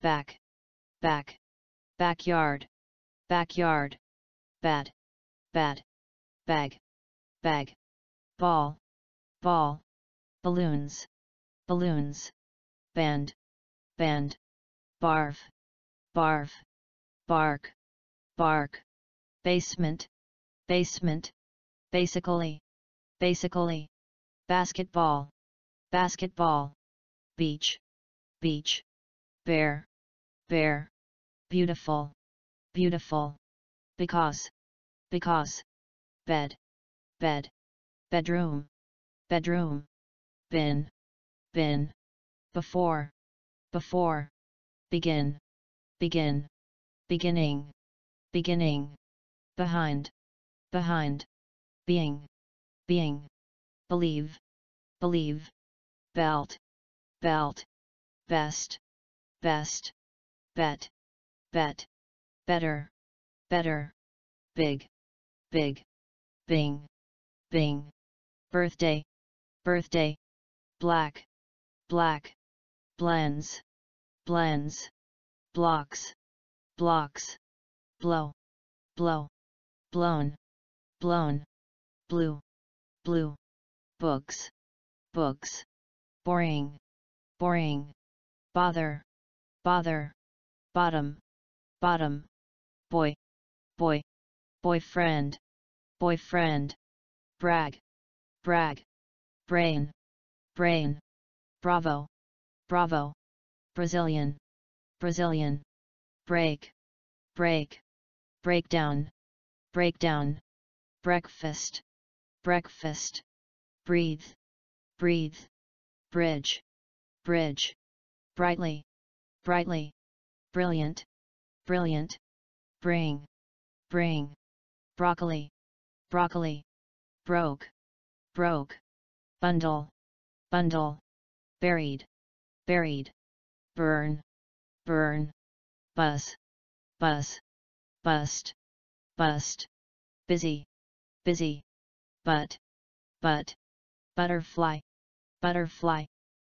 back, back, backyard, backyard, bad, bad, bag, bag, ball, ball, balloons, balloons, band, band, barf, barf, bark, bark, basement, basement, basically, basically, basketball, basketball, beach, beach, bear, bear, beautiful, beautiful, because, because, bed, bed, bedroom, bedroom, bin, bin, before, before, begin, begin, beginning, beginning, behind, behind, being, being, believe, believe, belt, belt, best, best, bet, bet, better, better, big, big, bing, bing, birthday, birthday, black, black, blends, blends, blocks, blocks, blow, blow, blown, blown, blue, blue, books, books, boring, boring, bother, bother, bottom, bottom, boy, boy, boyfriend, boyfriend, brag, brag, brain, brain, bravo, bravo, Brazilian, Brazilian, break, break, breakdown, breakdown, breakfast, breakfast, breathe, breathe, bridge, bridge, brightly, brightly, brilliant, brilliant, bring, bring, broccoli, broccoli, broke, broke, bundle, bundle, buried, buried, burn, burn, buzz, buzz, bust, bust, busy, busy, but, butterfly, butterfly,